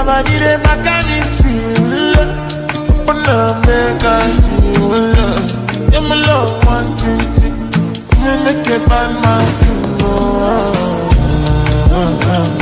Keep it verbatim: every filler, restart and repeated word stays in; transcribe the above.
your body they make me feel. Wanna make us feel. Yeah, my love one thing, me make it by my feel.